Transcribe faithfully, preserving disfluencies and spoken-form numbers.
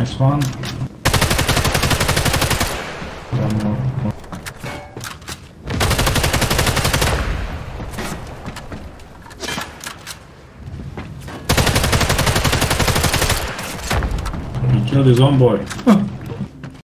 Nice one. One more. He killed his own boy.